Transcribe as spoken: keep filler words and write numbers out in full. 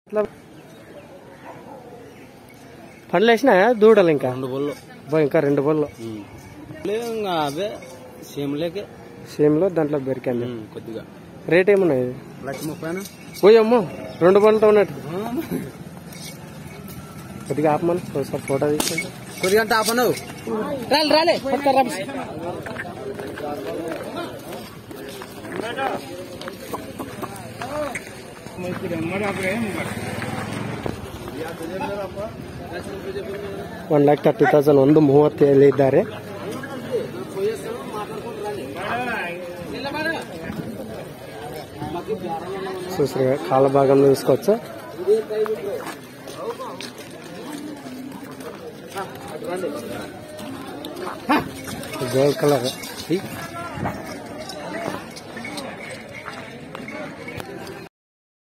పండ్లు వేసినాయా దూడలు? ఇంకా రెండు బొల్లు ఇంకా రెండు బొల్లు అవే సేమ్లేకే సేమ్లో దాంట్లో బెరికండి కొద్దిగా. రేట్ ఏమున్నాయి? లక్ష ముప్పై. పోయమ్మో రెండు బొల్లతో ఉన్నట్టు. కొద్దిగా ఆపమని ఒకసారి ఫోటో తీసుకుంటా. కొద్దిగా అంటే ఆపను రాలే రాలే ಒನ್ ಲ್ಯಾಕ್ ತರ್ಟಿ ತೌಸಂಡ್ ಒಂದು ಮೂವತ್ತೇಳಿದ್ದಾರೆ. చూసారు కాళ్ళ భాగంలో తీసుకోవచ్చు. Gold colour